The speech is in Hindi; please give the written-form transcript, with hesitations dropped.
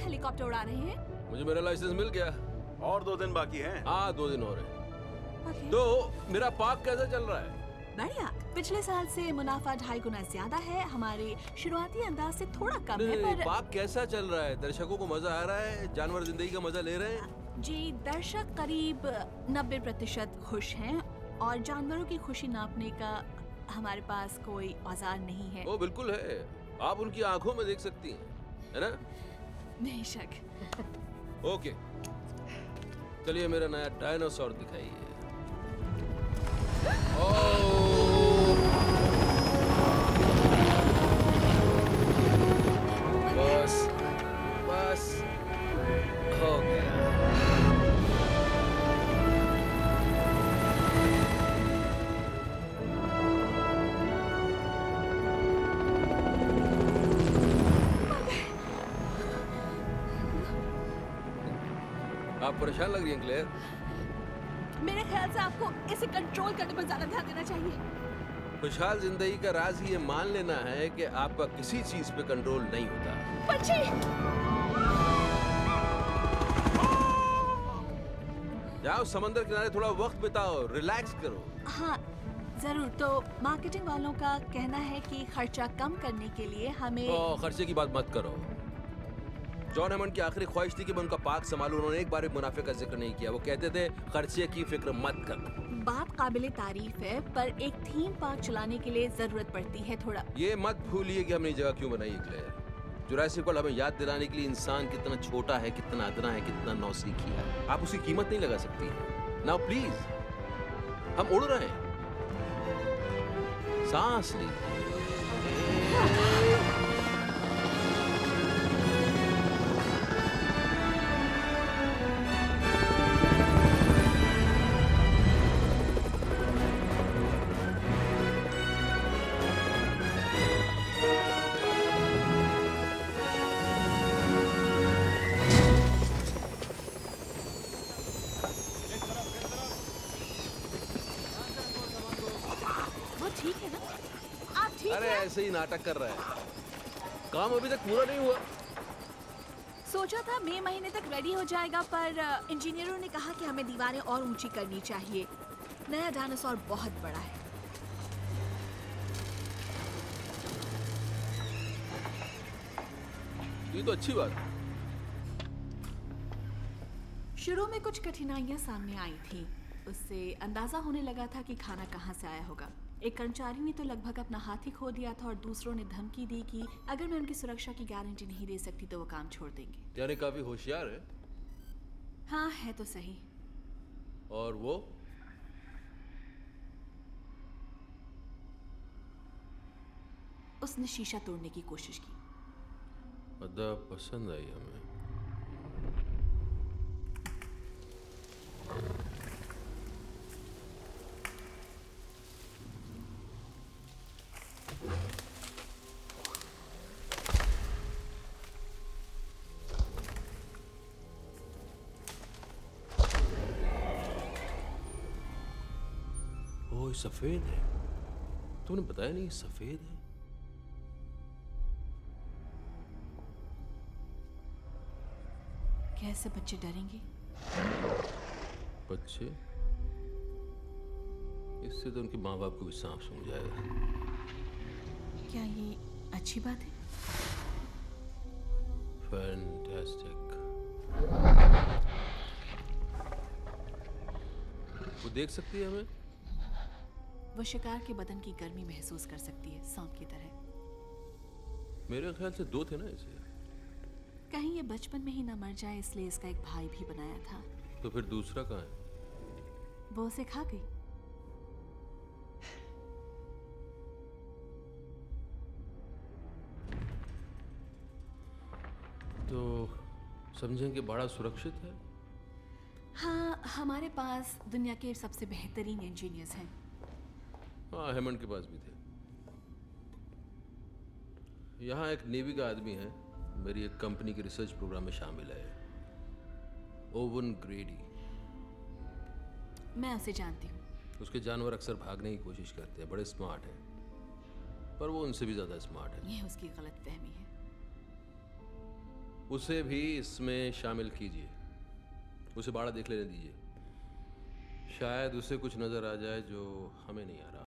हेलीकॉप्टर उड़ा रहे हैं? मुझे मेरा लाइसेंस मिल गया और 2 दिन बाकी हैं। हाँ 2 दिन और है। Okay. तो मेरा पार्क कैसा चल रहा है? बढ़िया। पिछले साल से मुनाफा 2.5 गुना ज्यादा है। हमारे शुरुआती अंदाज से थोड़ा कम है, पर पार्क कैसा चल रहा है? दर्शकों को मजा आ रहा है? जानवर जिंदगी का मजा ले रहे हैं? जी, दर्शक करीब 90% खुश हैं और जानवरों की खुशी नापने का हमारे पास कोई औजार नहीं है। वो बिल्कुल है, आप उनकी आंखों में देख सकती हैं, है ना? बेशक। ओके, चलिए मेरा नया डायनासोर दिखाइए। बस बस हो गया। आप परेशान लग रही हैं क्लेयर। मेरे ख्याल से आपको इसे कंट्रोल करने पर ज्यादा ध्यान देना चाहिए। खुशहाल जिंदगी का राज ये मान लेना है कि आपका किसी चीज पे कंट्रोल नहीं होता। पंछी! जाओ समंदर किनारे थोड़ा वक्त बिताओ, रिलैक्स करो। हाँ जरूर। तो मार्केटिंग वालों का कहना है कि खर्चा कम करने के लिए हमें खर्चे की बात मत करो। जॉन हेमंड की आखिरी ख्वाहिश थी कि मैं उनका पार्क संभालूं। उन्होंने एक बार भी मुनाफे का जिक्र नहीं किया। वो कहते थे खर्चे की फिक्र मत कर। बात काबिले तारीफ है, पर एक थीम पार्क चलाने के लिए जरूरत पड़ती है थोड़ा। ये मत भूलिए कि हमने ये जगह क्यों बनाई है क्लेयर। जुरासिक वर्ल्ड हमें याद दिलाने के लिए इंसान कितना छोटा है, कितना अदना है, कितना नौसीखी है। आप उसकी कीमत नहीं लगा सकती हैं। नाउ प्लीज, हम उड़ रहे हैं, सांस लीजिए। ठीक है ना? आप ठीक अरे हैं? ऐसे ही नाटक कर रहा है, काम अभी तक पूरा नहीं हुआ। सोचा था मई महीने तक रेडी हो जाएगा, पर इंजीनियरों ने कहा कि हमें दीवारें और ऊंची करनी चाहिए। नया डायनासोर बहुत बड़ा है। ये तो अच्छी बात है। शुरू में कुछ कठिनाइयां सामने आई थी। उससे अंदाजा होने लगा था कि खाना कहाँ से आया होगा। एक कर्मचारी ने तो लगभग अपना हाथ ही खो दिया था और दूसरों ने धमकी दी कि अगर मैं उनकी सुरक्षा की गारंटी नहीं दे सकती तो वो काम छोड़ देंगे। यानी काफी होशियार है। हाँ है तो सही। और वो उसने शीशा तोड़ने की कोशिश की। अदब पसंद आई हमें। ओह सफेद है, तुमने बताया नहीं सफेद है। कैसे बच्चे डरेंगे? बच्चे? इससे तो उनके माँ बाप को भी सांप सूंघ जाएगा। क्या ये अच्छी बात है? फैंटास्टिक। वो देख सकती है हमें? वो शिकार के बदन की गर्मी महसूस कर सकती है, सांप की तरह। मेरे ख्याल से 2 थे ना इसे। कहीं ये बचपन में ही न मर जाए, इसलिए इसका एक भाई भी बनाया था। तो फिर दूसरा कहाँ है? वो उसे खा गई। तो समझें कि बड़ा सुरक्षित है। हाँ, हमारे पास दुनिया के सबसे बेहतरीन इंजीनियर्स हैं। हाँ, हेमंड के पास भी थे। यहाँ एक नेवी का आदमी है, मेरी एक कंपनी के रिसर्च प्रोग्राम में शामिल है, ओवन ग्रेडी। मैं उसे जानती हूँ। उसके जानवर अक्सर भागने की कोशिश करते हैं, बड़े स्मार्ट हैं, पर वो उनसे भी ज्यादा स्मार्ट है। यह उसकी गलतफहमी है। उसे भी इसमें शामिल कीजिए। उसे बाड़ा देख लेने दीजिए, शायद उसे कुछ नजर आ जाए जो हमें नहीं आ रहा।